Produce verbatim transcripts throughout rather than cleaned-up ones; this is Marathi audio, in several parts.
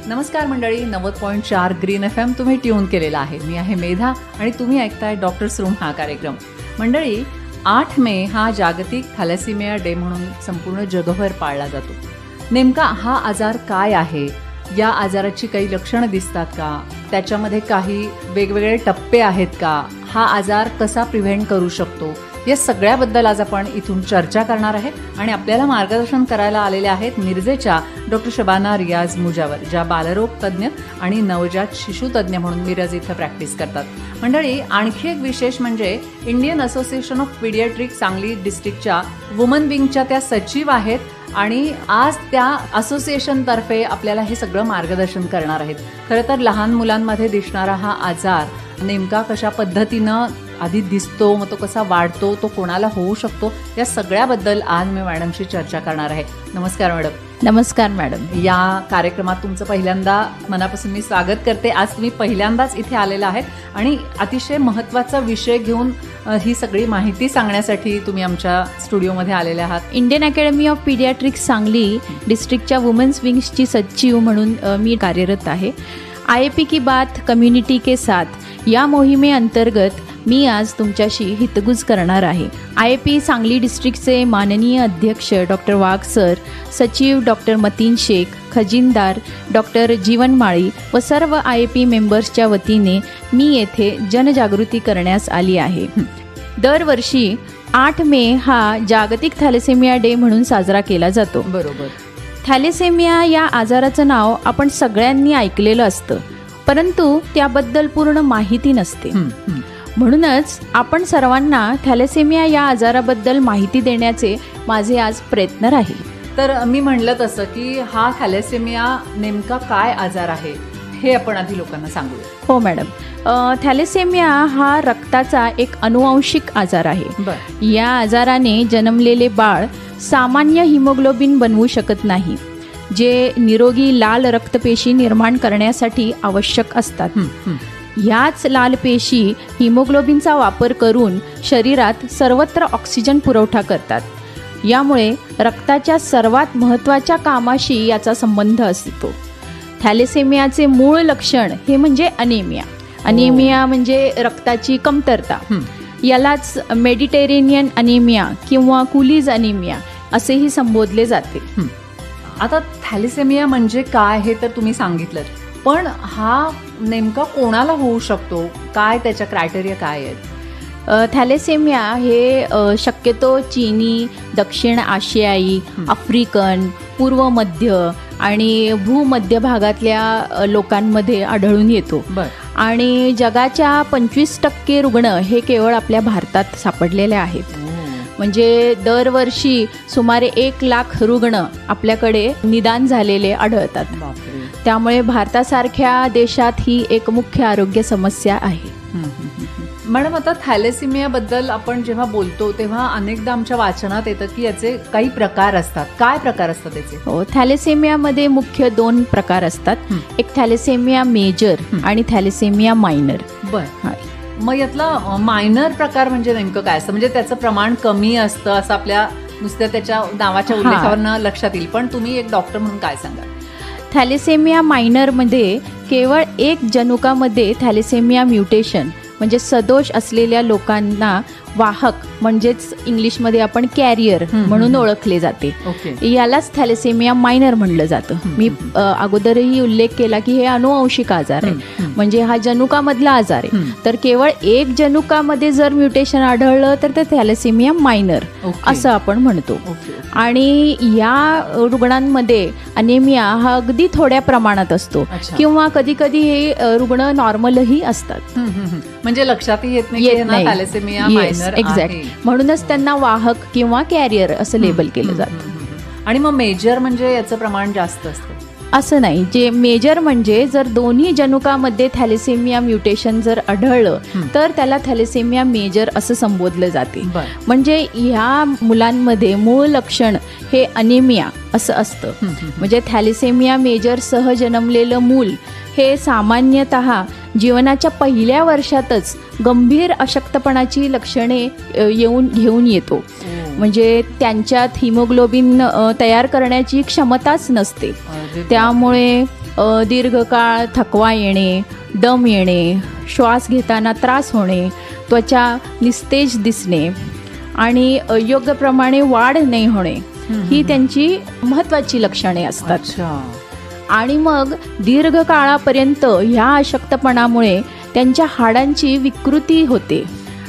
नमस्कार मंडळी, नव्वद पॉईंट चार ग्रीन एफ एम तुम्ही ट्यून केलेला आहे. मी आहे मेधा आणि तुम्ही ऐकताय डॉक्टर्स रूम हा कार्यक्रम. मंडळी, आठ मे हा जागतिक थॅलेसिमिया डे म्हणून संपूर्ण जगभर पाळला जातो. नेमका हा आजार काय आहे, या आजाराची काही लक्षणं दिसतात का, त्याच्यामध्ये काही वेगवेगळे टप्पे आहेत का, हा आजार कसा प्रिव्हेंट करू शकतो, या सगळ्याबद्दल आज आपण इथून चर्चा करणार आहे. आणि आपल्याला मार्गदर्शन करायला आलेले आहेत मिरजेच्या डॉक्टर शबाना रियाज मुजावर, ज्या बालरोग तज्ज्ञ आणि नवजात शिशु तज्ज्ञ म्हणून मिरज इथं प्रॅक्टिस करतात. मंडळी, आणखी एक विशेष म्हणजे Indian association of pediatric Sangli डिस्ट्रिक्टच्या वुमन विंगच्या त्या सचिव आहेत आणि आज त्या असोसिएशनतर्फे आपल्याला हे सगळं मार्गदर्शन करणार आहेत. खरं तर लहान मुलांमध्ये दिसणारा हा आजार नेमका कशा पद्धतीनं आधी दिसतो, मग तो कसा वाढतो, तो कोणाला होऊ शकतो, या सगळ्याबद्दल आज मी मॅडमशी चर्चा करणार आहे. नमस्कार मॅडम. नमस्कार मॅडम. या कार्यक्रमात तुमचं पहिल्यांदा मनापासून मी स्वागत करते. आज तुम्ही पहिल्यांदाच इथे आलेला आहेत आणि अतिशय महत्त्वाचा विषय घेऊन ही सगळी माहिती सांगण्यासाठी तुम्ही आमच्या स्टुडिओमध्ये आलेले आहात. Indian academy of pediatrics Sangli डिस्ट्रिक्टच्या वुमेन्स विंग्सची सचिव म्हणून मी कार्यरत आहे. आय ए पी की बात कम्युनिटी के साथ या मोहिमेअंतर्गत मी आज तुमच्याशी हितगुज करणार आहे. आय ए पी सांगली डिस्ट्रिक्टचे माननीय अध्यक्ष डॉक्टर वाघ सर, सचिव डॉक्टर मतीन शेख, खजिनदार डॉक्टर जीवन माळी व सर्व आय ए पी मेंबर्सच्या वतीने मी येथे जनजागृती करण्यास आली आहे. दरवर्षी आठ मे हा जागतिक थॅलेसेमिया डे म्हणून साजरा केला जातो. बरोबर. थॅलेसेमिया या आजाराचं नाव आपण सगळ्यांनी ऐकलेलं असतं, परंतु त्याबद्दल पूर्ण माहिती नसते. म्हणूनच आपण सर्वांना थॅलेसेमिया या आजाराबद्दल माहिती देण्याचे माझे आज प्रयत्न राहील. तर मी म्हणलं तसं की हा थॅलेसेमिया नेमका काय आजार आहे हे आपण आधी लोकांना सांगूया. हो मॅडम. थॅलेसेमिया हा रक्ताचा एक अनुवांशिक आजार आहे. या आजाराने जन्मलेले बाळ सामान्य हिमोग्लोबिन बनवू शकत नाही, जे निरोगी लाल रक्तपेशी निर्माण करण्यासाठी आवश्यक असतात. ह्याच लाल पेशी हिमोग्लोबिनचा वापर करून शरीरात सर्वत्र ऑक्सिजन पुरवठा करतात. यामुळे रक्ताच्या सर्वात महत्त्वाच्या कामाशी याचा संबंध असतो. थॅलेसेमियाचे मूळ लक्षण हे म्हणजे अनेमिया. अनेमिया म्हणजे रक्ताची कमतरता. यालाच मेडिटेरेनियन अनेमिया किंवा कुलीज अनेमिया असेही संबोधले जाते. आता थॅलेसेमिया म्हणजे काय हे तर तुम्ही सांगितलं, पण हा नेमका कोणाला होऊ शकतो, काय त्याच्या क्रायटेरिया काय आहेत? थॅलेसेमिया हे शक्यतो चीनी, दक्षिण आशियाई, आफ्रिकन, पूर्व मध्य आणि भूमध्य भागातल्या लोकांमध्ये आढळून येतो. आणि जगाच्या पंचवीस टक्के रुग्ण हे केवळ आपल्या भारतात सापडलेले आहेत. म्हणजे दरवर्षी सुमारे एक लाख रुग्ण आपल्याकडे निदान झालेले आढळतात. त्यामुळे भारतासारख्या देशात ही एक मुख्य आरोग्य समस्या आहे. मॅडम, आता थॅलेसेमियाबद्दल आपण जेव्हा बोलतो तेव्हा अनेकदा आमच्या वाचनात येतं की याचे काही प्रकार असतात. काय प्रकार असतात त्याचे? हो, थॅलेसेमियामध्ये मुख्य दोन प्रकार असतात. एक थॅलेसेमिया मेजर आणि थॅलेसेमिया मायनर. बरं. मग यातला मायनर प्रकार म्हणजे नेमकं काय असतं? म्हणजे त्याचं प्रमाण कमी असतं असं आपल्या नुसत्या त्याच्या नावाच्या उल्लेखावरनं लक्षात येईल, पण तुम्ही एक डॉक्टर म्हणून काय सांगाल? थॅलेसेमिया मायनरमध्ये केवळ एक जनुकामध्ये थॅलेसेमिया म्युटेशन म्हणजे सदोष असलेल्या लोकांना वाहक म्हणजेच इंग्लिशमध्ये आपण कॅरियर म्हणून ओळखले जाते. यालाच थॅलेसेमिया मायनर म्हणलं जातं. मी अगोदरही उल्लेख केला की हे अनुवांशिक आजार आहे, म्हणजे हा जनुकामधला आजार आहे. तर केवळ एक जनुकामध्ये जर म्युटेशन आढळलं तर ते थॅलेसेमिया मायनर असं आपण म्हणतो. आणि या रुग्णांमध्ये अनेमिया हा अगदी थोड्या प्रमाणात असतो किंवा कधी कधी हे रुग्ण नॉर्मलही असतात. म्हणजे लक्षातही येत नाही थॅलेसेमिया मायनर. एक्झॅक्ट. म्हणूनच त्यांना वाहक किंवा कॅरियर असं लेबल केलं जातं. आणि मग मेजर म्हणजे याचं प्रमाण जास्त असतं असं नाही. जे मेजर म्हणजे जर दोन्ही जनुकामध्ये थॅलेसेमिया म्युटेशन जर आढळलं तर त्याला थॅलेसेमिया मेजर असं संबोधलं जाते. म्हणजे ह्या मुलांमध्ये मूळ लक्षण हे अनेमिया असं असतं. म्हणजे थॅलेसेमिया मेजर सह जन्मलेलं मूल हे सामान्यतः जीवनाच्या पहिल्या वर्षातच गंभीर अशक्तपणाची लक्षणे येऊन घेऊन येतो. म्हणजे त्यांच्यात हिमोग्लोबिन तयार करण्याची क्षमताच नसते. त्यामुळे दीर्घकाळ थकवा येणे, दम येणे, श्वास घेताना त्रास होणे, त्वचा निस्तेज दिसणे आणि योग्य प्रमाणे वाढ नाही होणे ही त्यांची महत्त्वाची लक्षणे असतात. आणि मग दीर्घकाळापर्यंत ह्या अशक्तपणामुळे त्यांच्या हाडांची विकृती होते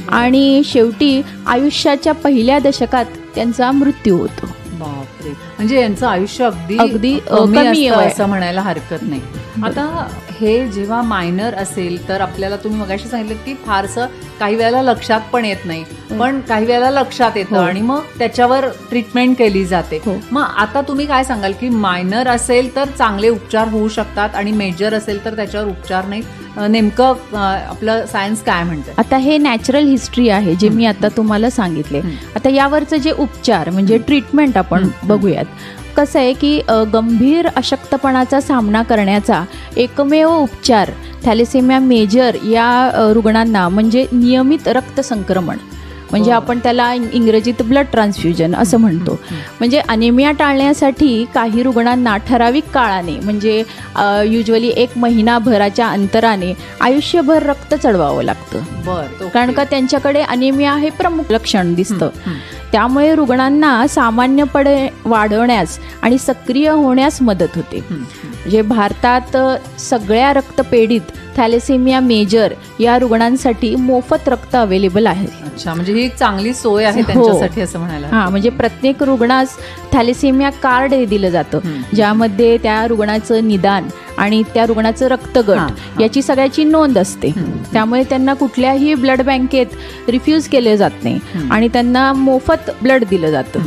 आणि शेवटी आयुष्याच्या पहिल्या दशकात त्यांचा मृत्यू होतो. बापरे, म्हणजे यांचं आयुष्य अगदी अगदी कमी असं म्हणायला हरकत नाही. आता हे जेव्हा मायनर असेल तर आपल्याला तुम्ही मगाशी सांगितलं की फारसं काही वेळेला लक्षात पण येत नाही, पण काही वेळेला लक्षात येतं आणि मग त्याच्यावर ट्रीटमेंट केली जाते. मग आता तुम्ही काय सांगाल की मायनर असेल तर चांगले उपचार होऊ शकतात आणि मेजर असेल तर त्याच्यावर उपचार नाही, नेमकं आपलं सायन्स काय म्हणतं? आता हे नॅचरल हिस्ट्री आहे जे मी आता तुम्हाला सांगितले. आता यावरचं जे उपचार म्हणजे ट्रीटमेंट आपण बघूयात. कसं आहे की गंभीर अशक्तपणाचा सामना करण्याचा एकमेव उपचार थॅलेसेमिया मेजर या रुग्णांना म्हणजे नियमित रक्तसंक्रमण, म्हणजे आपण त्याला इंग्रजीत ब्लड ट्रान्सफ्युजन असं म्हणतो. म्हणजे अनेमिया टाळण्यासाठी काही रुग्णांना ठराविक काळाने म्हणजे युजली एक महिनाभराच्या अंतराने आयुष्यभर रक्त चढवावं लागतं, कारण का त्यांच्याकडे अनेमिया हे प्रमुख लक्षण दिसतं. त्यामुळे रुग्णांना सामान्यपणे वाढवण्यास आणि सक्रिय होण्यास मदत होते. म्हणजे भारतात सगळ्या रक्तपेढीत थॅलेसेमिया मेजर या रुग्णांसाठी मोफत रक्त अवेलेबल आहे. अच्छा, म्हणजे ही एक चांगली सोय आहे त्यांच्यासाठी असं म्हणायला. हां, म्हणजे प्रत्येक रुग्णास थॅलेसेमिया कार्ड हे दिलं जातं, ज्यामध्ये त्या रुग्णाचं निदान आणि त्या रुग्णाचं रक्तगट याची सगळ्याची नोंद असते. त्यामुळे त्यांना कुठल्याही ब्लड बँकेत रिफ्यूज केले जात नाही आणि त्यांना मोफत ब्लड दिलं जातं.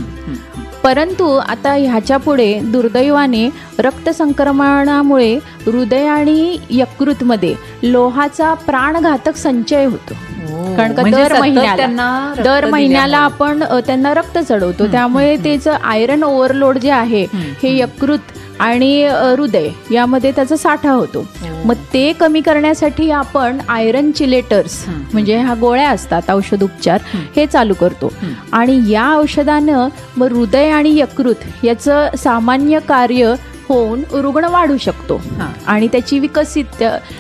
परंतु आता ह्याच्या पुढे दुर्दैवाने रक्तसंक्रमणामुळे हृदय आणि यकृतमध्ये लोहाचा प्राणघातक संचय होतो, कारण का दर महिन्याला दर महिन्याला आपण त्यांना रक्त चढवतो. त्यामुळे त्याचं आयरन ओव्हरलोड जे आहे हे यकृत आणि हृदय यामध्ये त्याचा साठा होतो. मग ते कमी करण्यासाठी आपण आयरन चिलेटर्स म्हणजे ह्या गोळ्या असतात औषधोपचार हे चालू करतो. आणि या औषधानं मग हृदय आणि यकृत याचं सामान्य कार्य होऊन रुग्ण वाढू शकतो आणि त्याची विकसित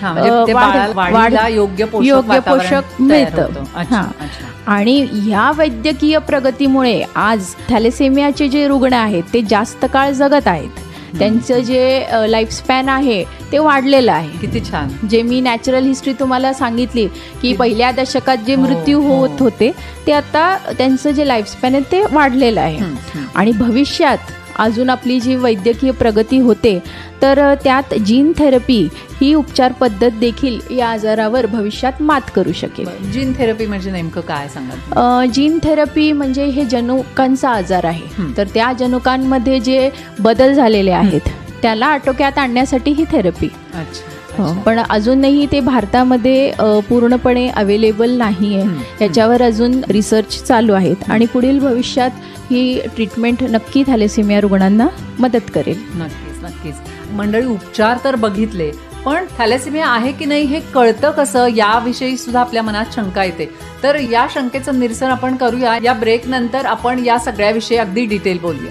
वाढीला योग्य पोषक मिळतं. आणि ह्या वैद्यकीय प्रगतीमुळे आज थॅलेसेमियाचे जे रुग्ण आहेत ते जास्त काळ जगत आहेत. त्यांचं जे लाईफ स्पॅन आहे ते वाढलेलं आहे. किती छान. जे मी नॅचरल हिस्ट्री तुम्हाला सांगितली की पहिल्या दशकात जे मृत्यू होत होते ते आता त्यांचं जे लाईफ स्पॅन आहे ते वाढलेलं आहे. आणि भविष्यात अजून आपली जी वैद्यकीय प्रगती होते तर त्यात जीन थेरपी ही उपचार पद्धत देखील या आजारावर भविष्यात मात करू शकेल. जीन थेरपी म्हणजे नेमकं काय सांगा? जीन थेरपी म्हणजे हे जनुकांचा आजार आहे, तर त्या जनुकांमध्ये जे बदल झालेले आहेत त्याला आटोक्यात आणण्यासाठी ही थेरपी. पण अजूनही ते भारतामध्ये पूर्णपणे अवेलेबल नाही आहे. याच्यावर अजून रिसर्च चालू आहेत आणि पुढील भविष्यात ही ट्रीटमेंट नक्की थॅलेसेमिया रुग्णांना मदत करेल. नक्कीच नक्कीच. मंडळी, उपचार तर बघितले, पण थॅलेसेमिया आहे की नाही हे कळतं कसं याविषयी सुद्धा आपल्या मनात शंका येते. तर या शंकेचं निरसन आपण करूया. या ब्रेक नंतर आपण या सगळ्याविषयी अगदी डिटेल बोलूया.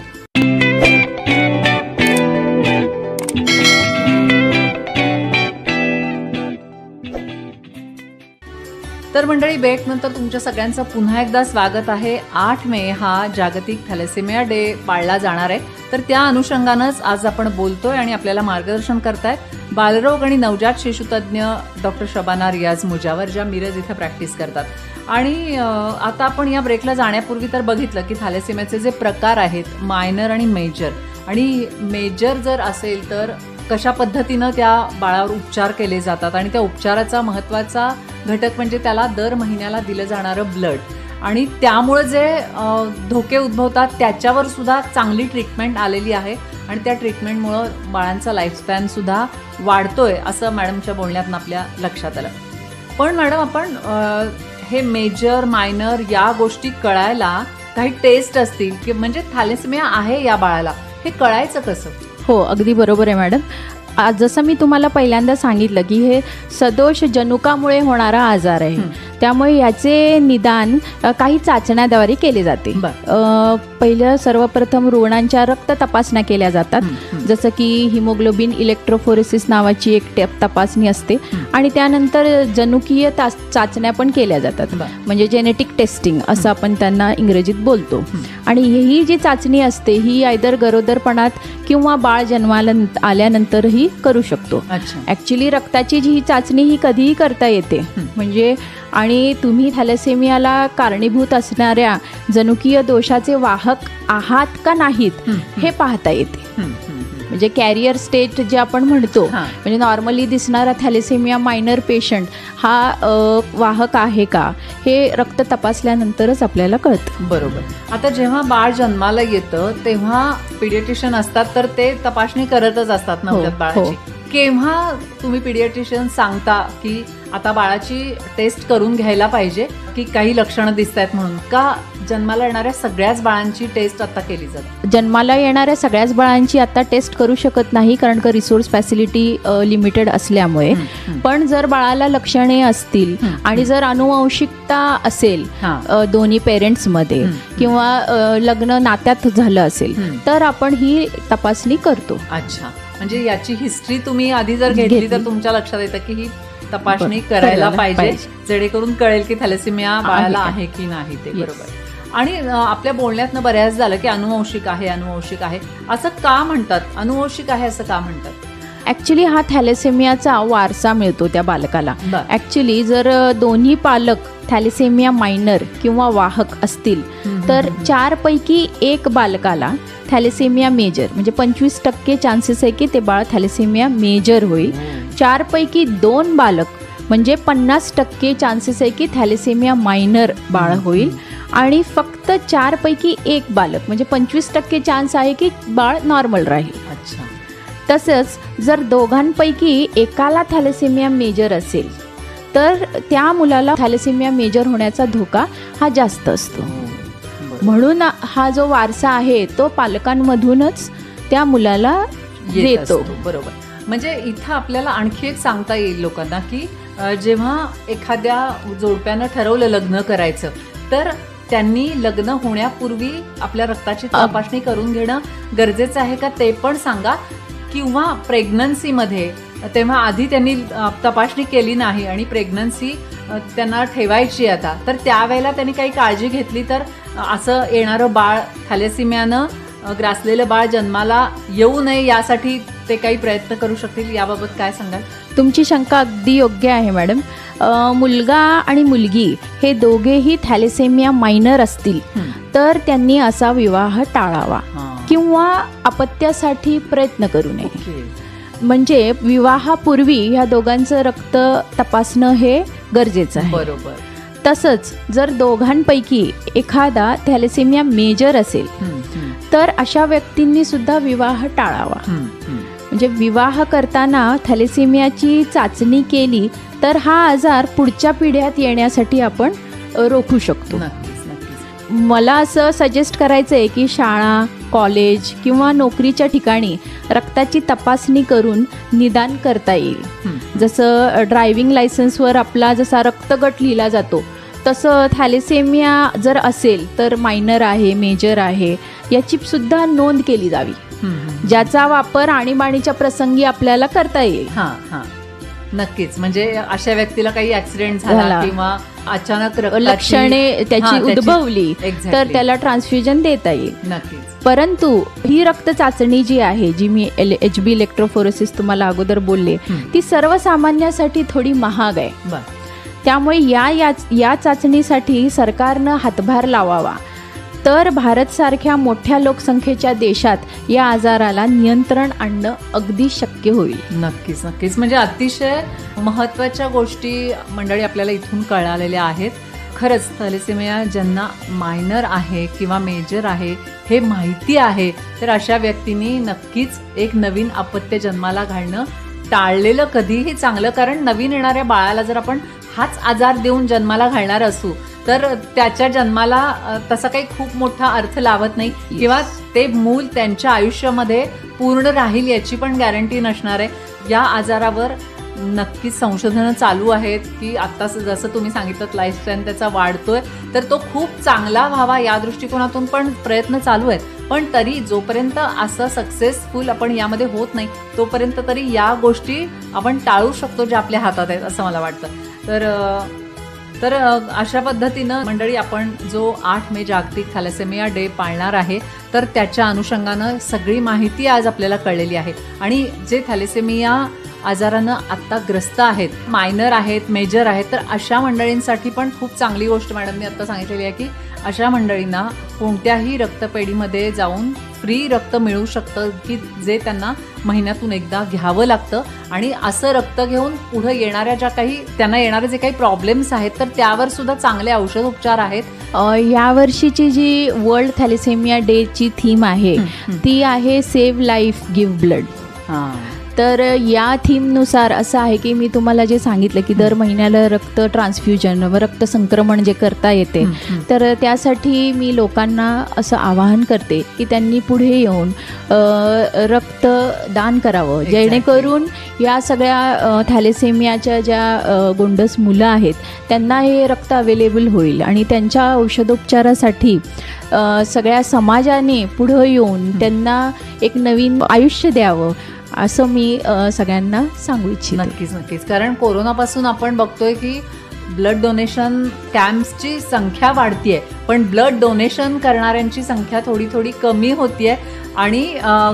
तर मंडळी, ब्रेक नंतर तुमच्या सगळ्यांचं पुन्हा एकदा स्वागत आहे. आठ मे हा जागतिक थॅलेसेमिया डे पाळला जाणार आहे, तर त्या अनुषंगानंच आज आपण बोलतोय आणि आपल्याला मार्गदर्शन करतायत बालरोग आणि नवजात शिशुतज्ञ डॉक्टर शबाना रियाज मुजावर, ज्या मिरज इथं प्रॅक्टिस करतात. आणि आता आपण या ब्रेकला जाण्यापूर्वी तर बघितलं की थॅलेसेमियाचे जे प्रकार आहेत मायनर आणि मेजर, आणि मेजर जर असेल तर कशा पद्धतीनं त्या बाळावर उपचार केले जातात आणि त्या उपचाराचा महत्त्वाचा घटक म्हणजे त्याला दर महिन्याला दिलं जाणारं ब्लड, आणि त्यामुळे जे धोके उद्भवतात त्याच्यावर सुद्धा चांगली ट्रीटमेंट आलेली आहे आणि त्या ट्रीटमेंटमुळं बाळांचा लाईफस्पॅन सुद्धा वाढतोय असं मॅडमच्या बोलण्यातून आपल्या लक्षात आलं. पण मॅडम, आपण हे मेजर मायनर या गोष्टी कळायला काही टेस्ट असतील की म्हणजे थॅलेसेमिया आहे या बाळाला, हे कळायचं कसं? हो, अगदी बरोबर आहे मॅडम. जसं मी तुम्हाला पहिल्यांदा सांगितलं की हे सदोष जनुकामुळे होणारा आजार आहे, त्यामुळे याचे निदान काही चाचण्याद्वारे केले जाते. पहिलं सर्वप्रथम रुग्णांच्या रक्त तपासण्या केल्या जातात, जसं की हिमोग्लोबिन इलेक्ट्रोफोरेसिस नावाची एक टेप तपासणी असते, आणि त्यानंतर जनुकीय चाचण्या पण केल्या जातात, म्हणजे जेनेटिक टेस्टिंग असं आपण त्यांना इंग्रजीत बोलतो. आणि ही जी चाचणी असते ही आयदर गरोदरपणात किंवा बाळ जन्माला आल्यानंतरही करू शकतो. ॲक्च्युली रक्ताची जी चाचणी ही कधीही करता येते, म्हणजे आणि तुम्ही थॅलेसेमियाला कारणीभूत असणाऱ्या जनुकीय दोषाचे वाहक आहात का नाहीत हे पाहता येते. म्हणजे कॅरियर स्टेट जे आपण म्हणतो, म्हणजे नॉर्मली दिसणारा थॅलेसेमिया मायनर पेशंट हा वाहक आहे का हे रक्त तपासल्यानंतरच आपल्याला कळतं. बरोबर. आता जेव्हा बाळ जन्माला येतं तेव्हा पिडियाट्रिशियन असतात, तर ते तपासणी करतच असतात नवजात बाळाची. केव्हा तुम्ही पिडियाट्रिशियन सांगता की आता बाळाची टेस्ट करून घ्यायला पाहिजे, की काही लक्षणं दिसत आहेत म्हणून, का जन्माला येणाऱ्या सगळ्याच बाळांची टेस्ट आता केली जाते? जन्माला येणाऱ्या सगळ्याच बाळांची आता टेस्ट करू शकत नाही, कारण का रिसोर्स फॅसिलिटी लिमिटेड असल्यामुळे. पण जर बाळाला लक्षणे असतील आणि जर अनुवंशिकता असेल दोन्ही पेरेंट्समध्ये किंवा लग्न नात्यात झालं असेल तर आपण ही तपासणी करतो. अच्छा, म्हणजे याची हिस्ट्री तुम्ही आधी जर घेतली तर तुमच्या लक्षात येतं की ही तपासणी करायला पाहिजे, जेणेकरून कळेल की थॅलेसेमिया बाळाला आहे की नाही ते. बरोबर. आणि आपल्या बोलण्यातनं बऱ्याच झालं की अनुवंशिक आहे अनुवंशिक आहे असं का म्हणतात, अनुवंशिक आहे असं का म्हणतात? ॲक्च्युली हा थॅलेसेमियाचा वारसा मिळतो त्या बालकाला. ॲक्च्युली जर दोन्ही पालक थॅलेसेमिया मायनर किंवा वाहक असतील तर चार पैकी एक बालकाला थॅलेसेमिया मेजर, म्हणजे पंचवीस टक्के चान्सेस आहे की ते बाळ थॅलेसेमिया मेजर होईल. चार पैकी दोन बालक म्हणजे पन्नास टक्के चान्सेस आहे की थॅलेसेमिया मायनर बाळ होईल. आणि फक्त चार पैकी एक बालक म्हणजे पंचवीस टक्के चान्स आहे की बाळ नॉर्मल राहील. अच्छा. तसंच जर दोघांपैकी एकाला थॅलेसेमिया मेजर असेल तर त्या मुलाला थॅलेसेमिया मेजर होण्याचा धोका हा जास्त असतो. म्हणून हा जो वारसा आहे तो पालकांमधूनच त्या मुलाला येतो. बरोबर. म्हणजे इथं आपल्याला आणखी एक सांगता येईल लोकांना की जेव्हा एखाद्या जोडप्यानं ठरवलं लग्न करायचं तर त्यांनी लग्न होण्यापूर्वी आपल्या रक्ताची तपासणी करून घेणं गरजेचं आहे का ते पण सांगा. किंवा प्रेग्नन्सीमध्ये तेव्हा आधी त्यांनी तपासणी केली नाही आणि प्रेग्नन्सी त्यांना ठेवायची आता, तर त्यावेळेला त्यांनी काही काळजी घेतली तर असं येणारं बाळ थॅलेसेमियानं ग्रासलेलं बाळ जन्माला येऊ नये यासाठी ते काही प्रयत्न करू शकतील, याबाबत काय सांगाल? तुमची शंका अगदी योग्य आहे मॅडम. मुलगा आणि मुलगी हे दोघेही थॅलेसेमिया मायनर असतील तर त्यांनी असा विवाह टाळावा किंवा अपत्यासाठी प्रयत्न करू नये. म्हणजे विवाहापूर्वी ह्या दोघांचं रक्त तपासणं हे गरजेचं आहे. बरोबर. तसंच जर दोघांपैकी एखादा थॅलेसेमिया मेजर असेल तर अशा व्यक्तींनी सुद्धा विवाह टाळावा. म्हणजे विवाह करताना थॅलेसेमियाची चाचणी केली तर हा आजार पुढच्या पिढ्यात येण्यासाठी आपण रोखू शकतो. मला असं सजेस्ट करायचं आहे की शाळा, कॉलेज किंवा नोकरीच्या ठिकाणी रक्ताची तपासणी करून निदान करता येईल. जसं ड्रायव्हिंग लायसन्सवर आपला जसा रक्तगट लिहिला जातो तसं थॅलेसेमिया जर असेल तर मायनर आहे, मेजर आहे याची सुद्धा नोंद केली जावी, ज्याचा वापर आणीबाणीच्या प्रसंगी आपल्याला करता येईल. हां हां नक्कीच. म्हणजे अशा व्यक्तीला काही ऍक्सिडेंट झाला किंवा अचानक लक्षणे त्याची उद्भवली तर त्याला ट्रान्सफ्युजन देता येईल. नक्कीच. परंतु ही रक्त चाचणी जी आहे, जी मी एच बी इलेक्ट्रोफोरेसिस तुम्हाला अगोदर बोलले, ती सर्वसामान्यासाठी थोडी महाग आहे. त्यामुळे या या चाचणीसाठी सरकारनं हातभार लावावा तर भारतसारख्या मोठ्या लोकसंख्येच्या देशात या आजाराला नियंत्रण आणणं अगदी शक्य होईल. नक्कीच नक्कीच. म्हणजे अतिशय महत्त्वाच्या गोष्टी मंडळी आपल्याला इथून कळालेल्या आहेत. खरंच थॅलेसेमिया ज्यांना मायनर आहे किंवा मेजर आहे हे माहिती आहे तर अशा व्यक्तींनी नक्कीच एक नवीन अपत्य जन्माला घालणं टाळलेलं कधीही चांगलं. कारण नवीन येणाऱ्या बाळाला जर आपण हाच आजार देऊन जन्माला घालणार असू तर त्याच्या जन्माला तसा काही खूप मोठा अर्थ लावत नाही किंवा ते मूल त्यांच्या आयुष्यामध्ये पूर्ण राहील याची पण गॅरंटी नसणार आहे. या आजारावर नक्कीच संशोधनं चालू आहेत की आता जसं तुम्ही सांगितलं लाईफ स्पॅन त्याचा वाढतोय, तर तो खूप चांगला व्हावा या दृष्टिकोनातून पण प्रयत्न चालू आहेत. पण तरी जोपर्यंत असं सक्सेसफुल आपण यामध्ये होत नाही तोपर्यंत तरी या गोष्टी आपण टाळू शकतो ज्या आपल्या हातात आहेत असं मला वाटतं. तर तर अशा पद्धतीनं मंडळी आपण जो आठ मे जागतिक थॅलेसेमिया डे पाळणार आहे तर त्याच्या अनुषंगानं सगळी माहिती आज आपल्याला कळलेली आहे. आणि जे थॅलेसेमिया आजारानं आत्ता ग्रस्त आहेत, मायनर आहेत, मेजर आहेत, तर अशा मंडळींसाठी पण खूप चांगली गोष्ट मॅडमनी आत्ता सांगितलेली आहे की अशा मंडळींना कोणत्याही रक्तपेढीमध्ये जाऊन फ्री रक्त मिळू शकतं की जे त्यांना महिन्यातून एकदा घ्यावं लागतं. आणि असं रक्त घेऊन पुढे येणाऱ्या ज्या काही त्यांना येणारे जे काही प्रॉब्लेम्स आहेत तर त्यावर सुद्धा चांगले औषधोपचार आहेत. यावर्षीची जी वर्ल्ड थॅलेसेमिया डेची थीम आहे ती आहे सेव्ह लाईफ गिव्ह ब्लड. हां, तर या थीमनुसार असं आहे की मी तुम्हाला जे सांगितलं की दर महिन्याला रक्त ट्रान्सफ्युजन व रक्त संक्रमण जे करता येते, तर त्यासाठी मी लोकांना असं आवाहन करते की त्यांनी पुढे येऊन रक्त दान करावं, जेणेकरून या सगळ्या थॅलेसेमियाच्या ज्या गोंडस मुलं आहेत त्यांना हे रक्त अवेलेबल होईल आणि त्यांच्या औषधोपचारासाठी सगळ्या समाजाने पुढं येऊन त्यांना एक नवीन आयुष्य द्यावं असं मी सगळ्यांना सांगू इच्छिते. नक्कीच नक्कीच कारण कोरोनापासून आपण बघतोय की ब्लड डोनेशन कॅम्प्सची संख्या वाढतीये, पण ब्लड डोनेशन करणाऱ्यांची संख्या थोडी थोडी कमी होतीये आणि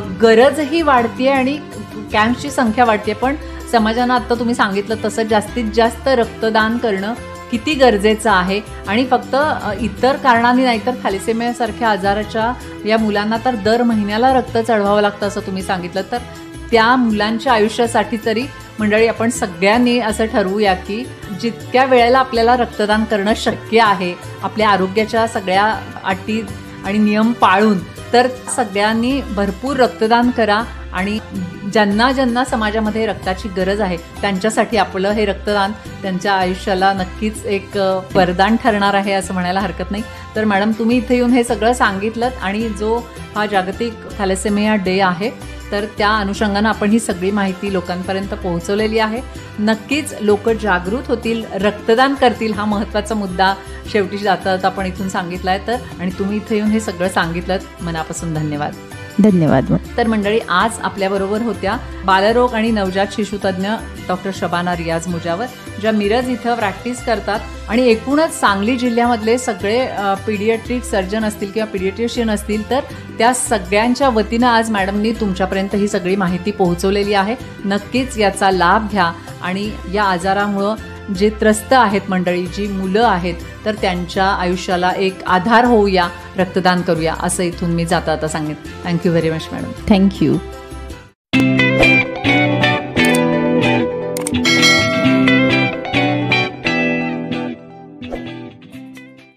गरजही वाढतीये आणि कॅम्प्सची संख्या वाढतीये. पण समाजानं आता तुम्ही सांगितलं तसं जास्तीत जास्त रक्तदान करणं किती गरजेचं आहे. आणि फक्त इतर कारणांनी नाही तर थॅलेसेमियासारख्या आजाराच्या या मुलांना तर दर महिन्याला रक्त चढवावं लागतं असं तुम्ही सांगितलं. तर त्या मुलांच्या आयुष्यासाठी तरी मंडळी आपण सगळ्यांनी असं ठरवूया की जितक्या वेळेला आपल्याला रक्तदान करणं शक्य आहे आपल्या आरोग्याच्या सगळ्या अटी आणि नियम पाळून, तर सगळ्यांनी भरपूर रक्तदान करा. आणि ज्यांना ज्यांना समाजामध्ये रक्ताची गरज आहे त्यांच्यासाठी आपलं हे रक्तदान त्यांच्या आयुष्याला नक्कीच एक वरदान ठरणार आहे असं म्हणायला हरकत नाही. तर मॅडम तुम्ही इथे येऊन हे सगळं सांगितलं आणि जो हा जागतिक थॅलेसेमिया डे आहे तर त्या अनुषंगानं आपण ही सगळी माहिती लोकांपर्यंत पोहोचवलेली आहे. नक्कीच लोक जागृत होतील, रक्तदान करतील, हा महत्त्वाचा मुद्दा शेवटी जाता आपण इथून सांगितला आहे. तर आणि तुम्ही इथे येऊन हे सगळं सांगितलं, मनापासून धन्यवाद. धन्यवाद. तर मंडळी आज आपल्याबरोबर होत्या बालरोग आणि नवजात शिशुतज्ञ डॉक्टर शबाना रियाज मुजावर, ज्या मिरज इथं प्रॅक्टिस करतात आणि एकूणच सांगली जिल्ह्यामधले सगळे पीडियाट्रिक सर्जन असतील किंवा पीडियाट्रिशियन असतील तर त्या सगळ्यांच्या वतीनं आज मॅडमनी तुमच्यापर्यंत ही सगळी माहिती पोहोचवलेली आहे. नक्कीच याचा लाभ घ्या आणि या आजारामुळं जे त्रस्त आहेत मंडळी, जी मुलं आहेत तर त्यांच्या आयुष्याला एक आधार होऊया, रक्तदान करूया असं इथून मी जाता आता सांगेन. Thank you very much madam. Thank you.